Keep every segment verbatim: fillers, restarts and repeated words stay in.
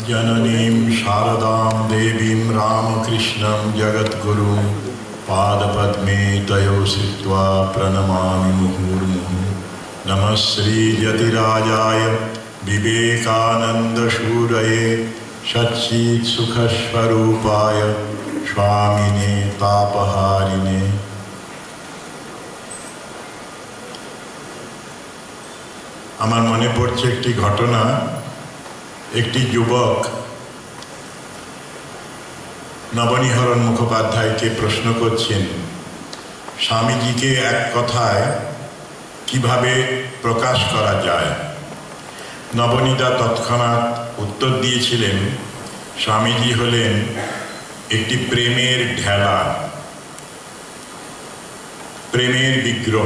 जननीं शारदां देवीं रामकृष्णं जगद्गुरुं पादपद्मे तयो श्रित्वा प्रणमामि मुहुर्मुहुः। नमः श्रीयतिराजाय विवेकानन्दशूरये सच्चित्सुखस्वरूपाय स्वामिने तापहारिणे। আমার মনে পড়ছে একটি ঘটনা। একটি যুবক নবনীহরণ মুখোপাধ্যায়কে প্রশ্ন করছেন স্বামীজিকে এক কথায় কিভাবে প্রকাশ করা যায়। নবনীতা তৎক্ষণাৎ উত্তর দিয়েছিলেন স্বামীজি হলেন একটি প্রেমের ঢেলা, প্রেমের বিগ্রহ।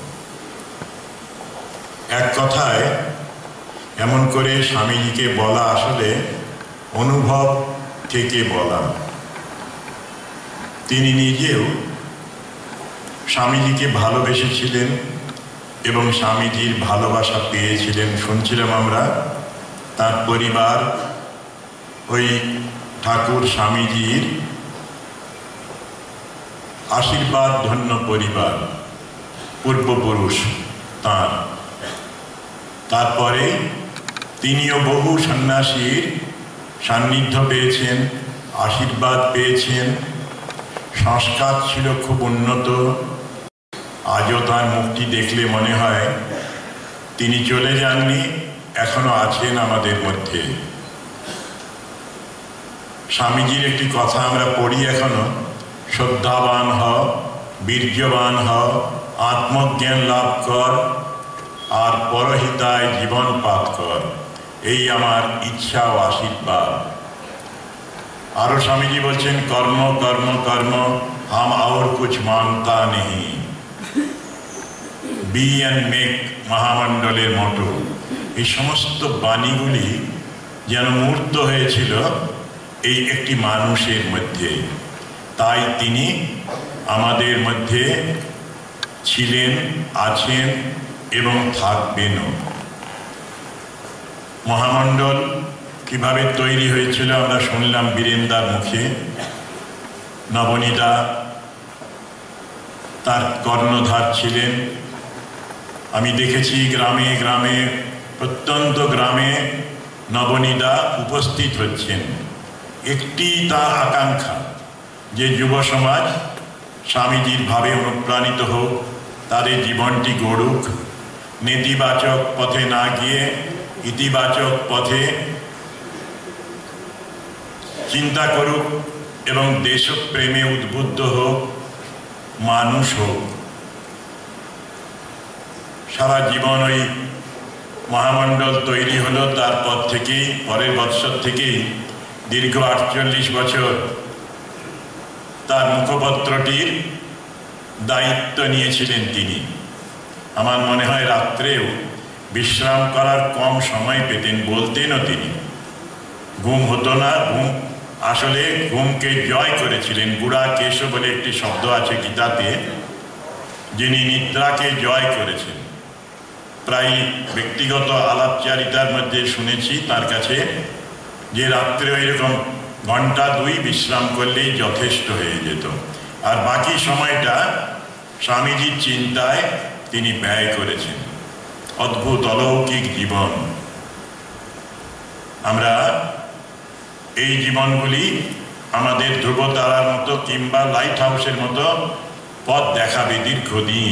এক কথায় এমন করে স্বামীজিকে বলা আসলে অনুভব থেকে বলা। তিনি নিজেও স্বামীজিকে ভালোবেসেছিলেন এবং স্বামীজির ভালোবাসা পেয়েছিলেন। শুনছিলাম আমরা তার পরিবার ওই ঠাকুর স্বামীজির আশীর্বাদ ধন্য পরিবার, পূর্বপুরুষ তাঁর। তারপরে তিনিও বহু সন্ন্যাসীর সান্নিধ্য পেয়েছেন, আশীর্বাদ পেয়েছেন। সংস্কার ছিল খুব উন্নত। আজও তার মুখটি দেখলে মনে হয় তিনি চলে যাননি, এখনো আছেন আমাদের মধ্যে। স্বামীজির একটি কথা আমরা পড়ি এখনো, শ্রদ্ধাবান হও, বীর্যবান হও, আত্মজ্ঞান লাভ কর, আর পরহিতায় জীবন পাত কর, এই আমার ইচ্ছা ও আশীর্বাদ। আরো স্বামীজি বলছেন কর্ম কর্ম কর্ম হাম আর কুছ মানতা নেই। বি অ্যান্ড মেক মহামণ্ডলের মতো এই সমস্ত বাণীগুলি যেন মূর্ত হয়েছিল এই একটি মানুষের মধ্যে। তাই তিনি আমাদের মধ্যে ছিলেন, আছেন এবং থাকবেনও। মহামণ্ডল কিভাবে তৈরি হয়েছিল আমরা শুনলাম বীরেন্দার মুখে। নবনীতা তার কর্ণধার ছিলেন। আমি দেখেছি গ্রামে গ্রামে, প্রত্যন্ত গ্রামে নবনীতা উপস্থিত হচ্ছেন। একটি তার আকাঙ্ক্ষা যে যুব সমাজ স্বামীজির ভাবে অনুপ্রাণিত হোক, তাদের জীবনটি গড়ুক, নেতিবাচক পথে না গিয়ে ইতিবাচক পথে চিন্তা করুক এবং দেশপ্রেমে উদ্বুদ্ধ হোক, মানুষ হোক। সারা জীবন ওই মহামণ্ডল তৈরি হলো। তারপর থেকেই, পরের বৎসর থেকেই দীর্ঘ আটচল্লিশ বছর তার মুখপত্রটির দায়িত্ব নিয়েছিলেন তিনি। আমার মনে হয় রাত্রেও বিশ্রাম করার কম সময় পেতেন, বলতেনও তিনি। ঘুম হতো না, ঘুম আসলে ঘুমকে জয় করেছিলেন। গুড়া কেশ বলে একটি শব্দ আছে গীতাতে, যিনি নিদ্রাকে জয় করেছেন। প্রায় ব্যক্তিগত আলাপচারিতার মধ্যে শুনেছি তার কাছে যে রাত্রে এরকম ঘন্টা দুই বিশ্রাম করলেই যথেষ্ট হয়ে যেত, আর বাকি সময়টা স্বামীজির চিন্তায় তিনি ব্যয় করেছেন। অদ্ভুত অলৌকিক জীবন। আমরা এই জীবনগুলি আমাদের ধ্রুবতারার মতো কিংবা লাইট হাউসের মতো পথ দেখাবে দীর্ঘদিন।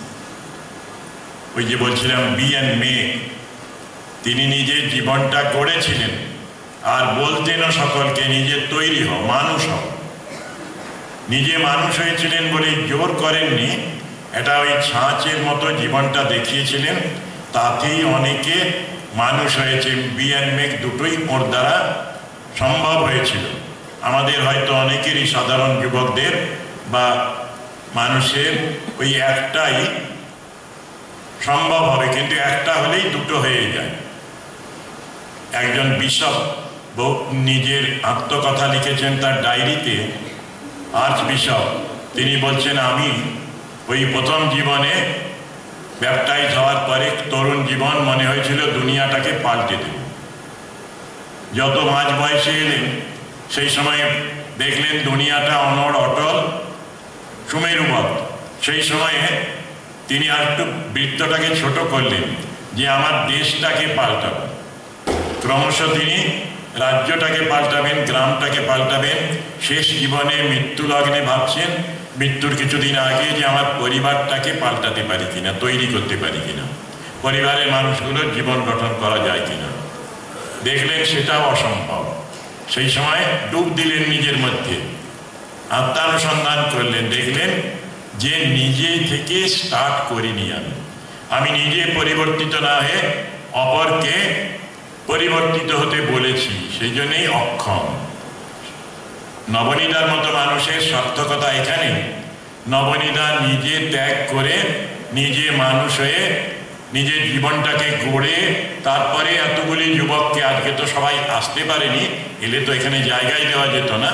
ওই যে বলছিলাম বি অ্যান্ড মেক, তিনি নিজের জীবনটা গড়েছিলেন আর বলতেনও সকলকে নিজে তৈরি হও, মানুষ হও। নিজে মানুষ হয়েছিলেন বলে জোর করেননি, এটা ওই ছাঁচের মতো জীবনটা দেখিয়েছিলেন। তাতেই অনেকে মানুষ হয়েছে। বি অ্যান্ড মেক দুটোই ওর দ্বারা সম্ভব হয়েছিল। আমাদের হয়তো অনেকেরই, সাধারণ যুবকদের বা মানুষের ওই একটাই সম্ভব হবে, কিন্তু একটা হলেই দুটো হয়ে যায়। একজন বিশপ নিজের আত্মকথা লিখেছেন তার ডায়েরিতে, আর্চ বিশপ। তিনি বলছেন আমি ওই প্রথম জীবনে ব্যাপটাইজ হওয়ার পরে তরুণ জীবন মনে হয়েছিল দুনিয়াটাকে পাল্টে দেব। যত মাঝ বয়সে এলেন সেই সময় দেখলেন দুনিয়াটা অনড় অটল সুমেরুবৎ। সেই সময়ে তিনি আর একটু বৃত্তটাকে ছোট করলেন যে আমার দেশটাকে পাল্টাবো। ক্রমশ তিনি রাজ্যটাকে পাল্টাবেন, গ্রামটাকে পাল্টাবেন। শেষ জীবনে মৃত্যু লগ্নে ভাবছেন মৃত্যুর কিছুদিন আগে যে আমার পরিবারটাকে পাল্টাতে পারি কিনা, তৈরি করতে পারি কিনা, পরিবারের মানুষগুলোর জীবন গঠন করা যায় কিনা। দেখলেন সেটাও অসম্ভব। সেই সময় ডুব দিলেন নিজের মধ্যে, আত্মানুসন্ধান করলেন, দেখলেন যে নিজে থেকে স্টার্ট করিনি আমি আমি নিজে পরিবর্তিত না হয়ে অপরকে পরিবর্তিত হতে বলেছি, সেই জন্যই অক্ষম। নবনীতার মতো মানুষের সার্থকতা এখানে, নবনীতা নিজে ত্যাগ করে নিজে মানুষ হয়ে নিজের জীবনটাকে গড়ে তারপরে এতগুলি যুবককে, আজকে তো সবাই আসতে পারেনি, এলে তো এখানে জায়গায় দেওয়া যেত না।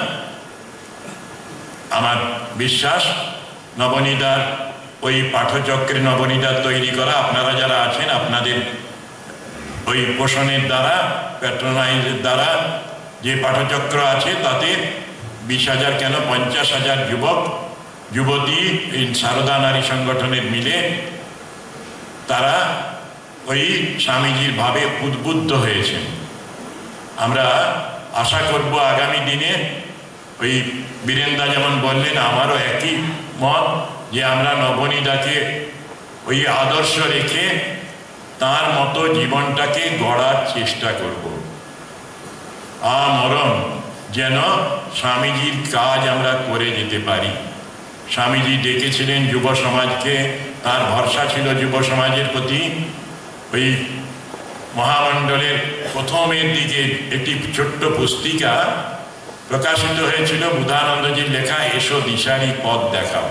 আমার বিশ্বাস নবনীতার ওই পাঠচক্রে নবনীতার তৈরি করা আপনারা যারা আছেন, আপনাদের ওই পোষণের দ্বারা, প্যাট্রোনাইজের দ্বারা যে পাঠচক্র আছে তাতে বিশ হাজার কেন পঞ্চাশ হাজার যুবক যুবতী এই সারদা নারী সংগঠনের মিলে তারা ওই স্বামীজির ভাবে উদ্বুদ্ধ হয়েছেন। আমরা আশা করব আগামী দিনে ওই বীরেন্দা যেমন বললেন, আমারও একই মত যে আমরা নবনীতাকে ওই আদর্শ রেখে তার মতো জীবনটাকে গড়ার চেষ্টা করব। আমরণ যেন স্বামীজির কাজ আমরা করে যেতে পারি। স্বামীজি ডেকেছিলেন যুব সমাজকে, তার ভরসা ছিল যুব সমাজের প্রতি। ওই মহামণ্ডলের প্রথমের দিকে একটি ছোট্ট পুস্তিকা প্রকাশিত হয়েছিল বুধানন্দজির লেখা এসো দিশারি পথ দেখাও।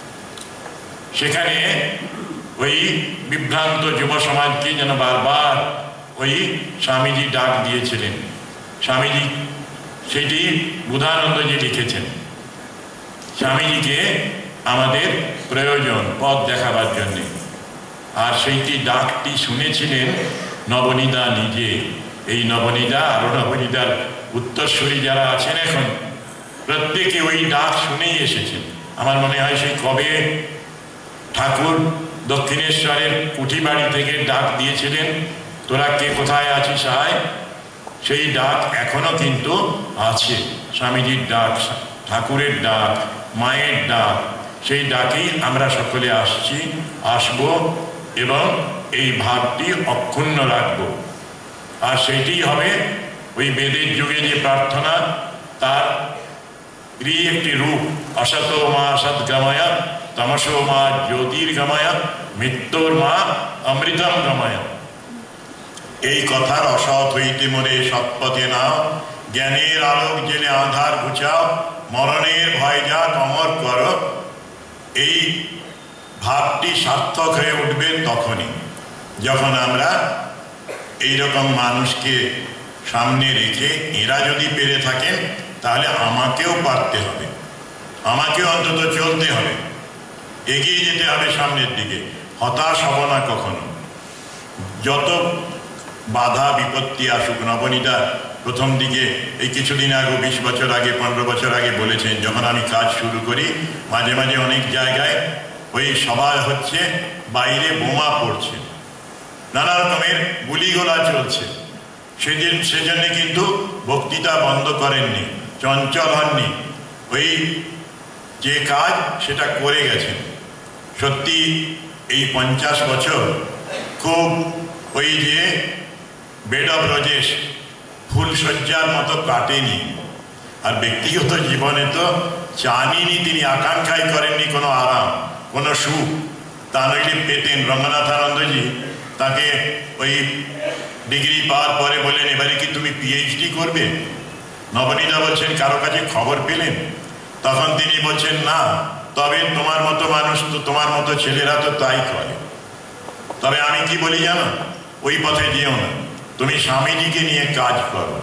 সেখানে ওই বিভ্রান্ত যুব সমাজকে যেন বারবার ওই স্বামীজি ডাক দিয়েছিলেন। স্বামীজি সেটি বুধানন্দজি লিখেছেন, স্বামীজিকে আমাদের প্রয়োজন পথ দেখাবার জন্যে। আর সেইটি ডাকটি শুনেছিলেন নবনীতা নিজে। এই নবনীতা আরো নবনীতার উত্তরসূরি যারা আছেন এখন প্রত্যেকে ওই ডাক শুনেই এসেছেন। আমার মনে হয় সেই কবে ঠাকুর দক্ষিণেশ্বরের কুঠিবাড়ি থেকে ডাক দিয়েছিলেন, তোরা কে কোথায় আছিস আয়, সেই ডাক এখনো কিন্তু আছে। স্বামীজির ডাক, ঠাকুরের ডাক, মায়ের ডাক, সেই ডাকেই আমরা সকলে আসছি, আসব এবং এই ভাবটি অক্ষুণ্ণ রাখব। আর সেইটি হবে ওই বেদের যুগে যে প্রার্থনা, তার একটি রূপ, অসত মা সদ্গময়, তমস মা জ্যোতির্গময়, মৃত্যুর মা অমৃতম গময়। এই কথার অসৎ হইতে মরে সৎপথে নাও, জ্ঞানের আলোক জেলে আধার ঘুচাও, মরণের ভয় যা কমর করো। এই ভাবটি সার্থক হয়ে উঠবে তখনই যখন আমরা এইরকম মানুষকে সামনে রেখে, এরা যদি পেরে থাকেন তাহলে আমাকেও পারতে হবে, আমাকেও অন্তত চলতে হবে, এগিয়ে যেতে হবে সামনের দিকে, হতাশ হব না কখনো। যত বাধা বিপত্তি আসুক, নবনীতা প্রথম দিকে এই কিছুদিন আগে, বিশ বছর আগে, পনেরো বছর আগে বলেছেন, যখন আমি কাজ শুরু করি মাঝে মাঝে অনেক জায়গায় ওই সভা হচ্ছে, বাইরে বোমা পড়ছে, নানা রকমের গুলিগোলা চলছে, সেদিন সেজন্য কিন্তু বক্তৃতা বন্ধ করেননি, চঞ্চল হননি, ওই যে কাজ সেটা করে গেছেন। সত্যি এই পঞ্চাশ বছর খুব ওই যে বেড অফ রোজেস ফুলশয্যার মতো কাটেনি। আর ব্যক্তিগত জীবনে তো চানইনি তিনি, আকাঙ্ক্ষাই করেননি কোনো আরাম, কোনো সুখ। তা নইলে পেতেন। রঙ্গনাথানন্দজি তাকে ওই ডিগ্রি পাওয়ার পরে বললেন, এবারে কি তুমি পিএইচডি করবে? নবনীতা বলছেন, কারো কাছে খবর পেলেন? তখন তিনি বলছেন, না, তবে তোমার মতো মানুষ তো, তোমার মতো ছেলেরা তো তাই করে। তবে আমি কি বলি জানো, ওই পথে যেও না, তুমি স্বামীজিকে নিয়ে কাজ করো।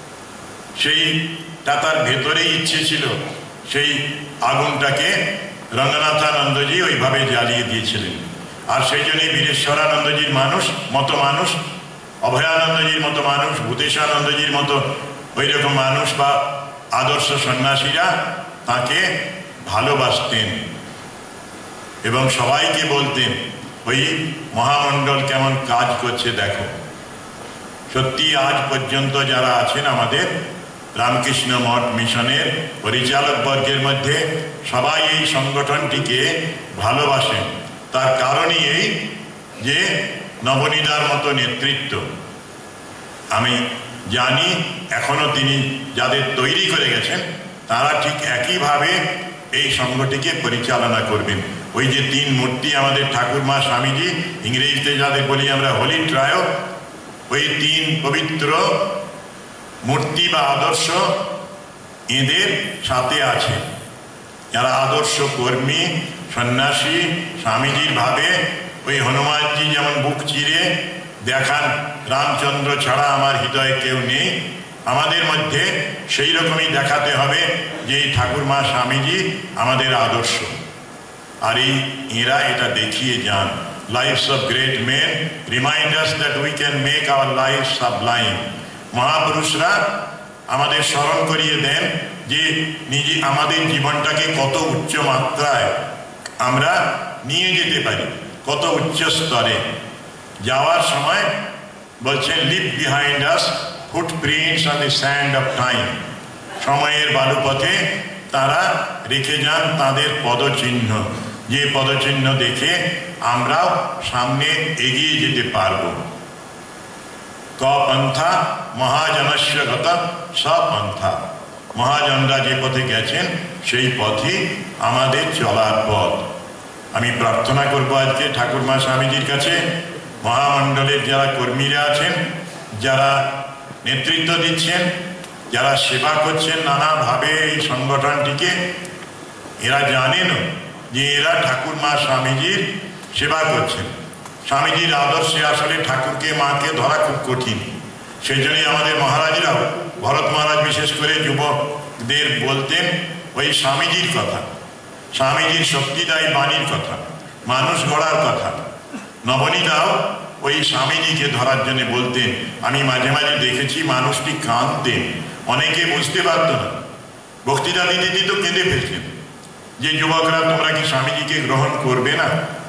সেইটা তার ভেতরেই ইচ্ছে ছিল, সেই আগুনটাকে রঙ্গনাথানন্দজি ওইভাবে জ্বালিয়ে দিয়েছিলেন। আর সেই জন্যই বীরেশ্বরানন্দজির মানুষ মতো মানুষ অভয়ানন্দজির মতো মানুষ, ভূতেশানন্দজির মতো ওই রকম মানুষ বা আদর্শ সন্ন্যাসীরা তাকে ভালোবাসতেন এবং সবাইকে বলতেন ওই মহামণ্ডল কেমন কাজ করছে দেখো। সত্যি আজ পর্যন্ত যারা আছেন আমাদের রামকৃষ্ণ মঠ মিশনের পরিচালক বর্গের মধ্যে সবাই এই সংগঠনটিকে ভালোবাসেন। তার কারণই এই যে নবনীতার মতো নেতৃত্ব। আমি জানি এখনো তিনি যাদের তৈরি করে গেছেন তারা ঠিক একইভাবে এই সংঘটিকে পরিচালনা করবেন। ওই যে তিন মূর্তি আমাদের ঠাকুরমা স্বামীজি, ইংরেজিতে যাদের বলি আমরা হোলি ট্রায়ো, ওই তিন পবিত্র মূর্তি বা আদর্শ এদের সাথে আছে। যারা আদর্শ কর্মী সন্ন্যাসী স্বামীজির ভাবে ওই হনুমানজি যেমন বুক চিরে দেখান রামচন্দ্র ছাড়া আমার হৃদয়ে কেউ নেই, আমাদের মধ্যে সেই রকমই দেখাতে হবে যে এই ঠাকুরমা স্বামীজি আমাদের আদর্শ। আর এই এরা এটা দেখিয়ে যান। Lives of great men remind us that we can make our life sublime. মহাপুরুষরা আমাদের স্মরণ করিয়ে দেন যে নিজে আমাদের জীবনটাকে কত উচ্চ মাত্রায় আমরা নিয়ে যেতে পারি, কত উচ্চ স্তরে। যাওয়ার সময় বলছেন leave behind us footprints on the sand of time. সময়ের বালুপথে তারা রেখে যান তাদের পদচিহ্ন, যে পদচিহ্ন দেখে আমরাও সামনে এগিয়ে যেতে পারব। ক পন্থা মহাজনস্য গত সপন্থা। মহাজনরা যে পথে গেছেন সেই পথই আমাদের চলার পথ। আমি প্রার্থনা করব আজকে ঠাকুরমা স্বামীজির কাছে, মহামণ্ডলের যারা কর্মীরা আছেন, যারা নেতৃত্ব দিচ্ছেন, যারা সেবা করছেন নানাভাবে এই সংগঠনটিকে, এরা জানেন যে এরা ঠাকুরমা স্বামীজির সেবা করছেন। স্বামীজির আদর্শে আসলে ঠাকুরকে মাকে ধরা খুব কঠিন। সেই জন্যই আমাদের মহারাজরাও, ভরত মহারাজ বিশেষ করে যুবকদের বলতেন ওই স্বামীজির কথা, স্বামীজির শক্তিদায়ী বাণীর কথা, মানুষ গড়ার কথা। নবনীতাও ওই স্বামীজিকে ধরার জন্য বলতেন। আমি মাঝে মাঝে দেখেছি মানুষটি কাঁদতেন, অনেকে বুঝতে পারত না। বক্তৃতা দিতে দিতে কেঁদে ফেলছেন যে যুবকরা তোমরা কি স্বামীজিকে গ্রহণ করবে না?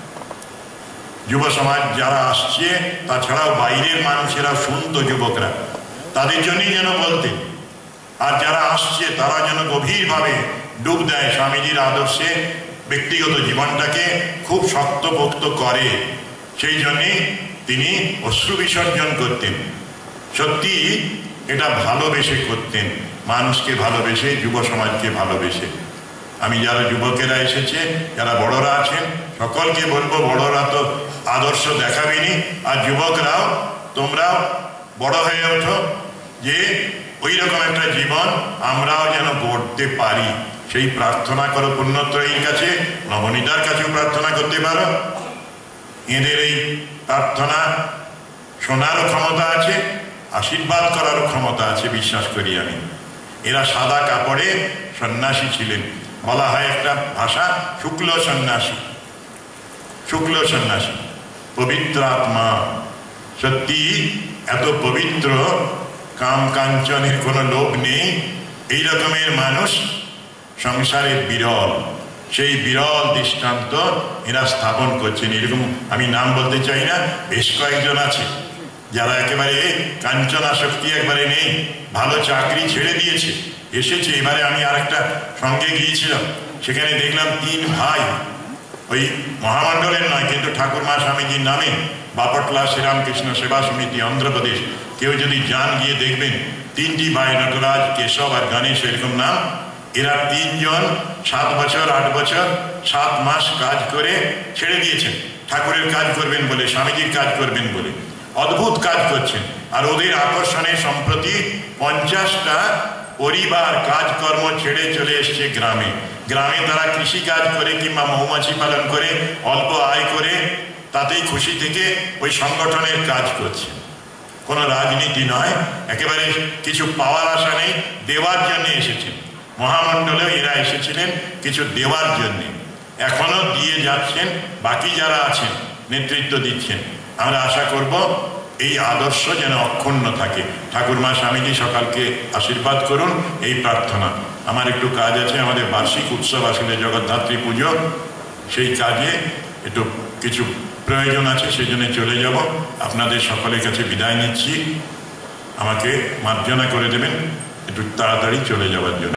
যুব সমাজ যারা আসছে, তাছাড়াও বাইরের মানুষেরা শুনত, যুবকরা তাদের জন্যই যেন বলতেন। আর যারা আসছে তারা যেন গভীরভাবে ডুব দেয় স্বামীজির আদর্শে, ব্যক্তিগত জীবনটাকে খুব শক্তপোক্ত করে। সেই জন্যেই তিনি অশ্রু বিসর্জন করতেন। সত্যি এটা ভালোবেসে করতেন, মানুষকে ভালোবেসে, যুব সমাজকে ভালোবেসে। আমি যারা যুবকেরা এসেছে, যারা বড়রা আছেন, সকলকে বলবো বড়রা তো আদর্শ দেখাবেনি, আর যুবকরাও তোমরাও বড় হয়ে ওঠো যে ওই রকম একটা জীবন আমরাও যেন গড়তে পারি। সেই প্রার্থনা করো পুণ্যত্রয়ীর কাছে, নবনীতার কাছেও প্রার্থনা করতে পারো। এদের এই প্রার্থনা শোনারও ক্ষমতা আছে, আশীর্বাদ করারও ক্ষমতা আছে, বিশ্বাস করি আমি। এরা সাদা কাপড়ে সন্ন্যাসী ছিলেন, বলা হয় একটা ভাষা শুক্ল সন্ন্যাসী, শুক্ল সন্ন্যাসী, পবিত্র আত্মা। সত্যি এত পবিত্র, কাম কাঞ্চনের কোনো লোভ নেই, এই রকমের মানুষ সংসারের বিরল। সেই বিরল দৃষ্টান্ত এরা স্থাপন করছেন। এরকম আমি নাম বলতে চাই না, বেশ কয়েকজন আছে যারা একেবারে কাঞ্চনাসক্তি একবারে নেই, ভালো চাকরি ছেড়ে দিয়েছে, এসেছে। এবারে আমি আর একটা সঙ্গে গিয়েছিলাম, সেখানে দেখলাম তিন ভাই, ওই মহামণ্ডলের নয় কিন্তু ঠাকুরমা স্বামীজির নামে, বাপটলা শ্রীরামকৃষ্ণ সেবা সমিতি অন্ধ্রপ্রদেশ। কেউ যদি যান গিয়ে দেখবেন, তিনটি ভাই, নটরাজ, কেশব আর গণেশ, এরকম নাম। এরা তিনজন সাত বছর আট বছর সাত মাস কাজ করে ছেড়ে দিয়েছেন, ঠাকুরের কাজ করবেন বলে, স্বামীজির কাজ করবেন বলে। অদ্ভুত কাজ করছেন। আর ওদের আকর্ষণে সম্প্রতি পঞ্চাশটা পরিবার কাজকর্ম ছেড়ে চলে এসছে গ্রামে। গ্রামে তারা কৃষি কাজ করে কিংবা মৌমাছি পালন করে অল্প আয় করে তাতেই খুশি থেকে ওই সংগঠনের কাজ করছে। কোনো রাজনীতি নয়, একেবারে কিছু পাওয়ার আশা নেই, দেওয়ার জন্য এসেছেন। মহামণ্ডলেও এরা এসেছিলেন কিছু দেওয়ার জন্যে, এখনো দিয়ে যাচ্ছেন। বাকি যারা আছেন নেতৃত্ব দিচ্ছেন, আমরা আশা করব এই আদর্শ যেন অক্ষুণ্ণ থাকে। ঠাকুরমা স্বামীজি সকালকে আশীর্বাদ করুন, এই প্রার্থনা। আমার একটু কাজ আছে, আমাদের বার্ষিক উৎসব আসলে জগদ্ধাত্রী পুজো, সেই কাজে একটু কিছু প্রয়োজন আছে, সেই জন্য চলে যাব। আপনাদের সকলের কাছে বিদায় নিচ্ছি, আমাকে মার্জনা করে দেবেন একটু তাড়াতাড়ি চলে যাওয়ার জন্য।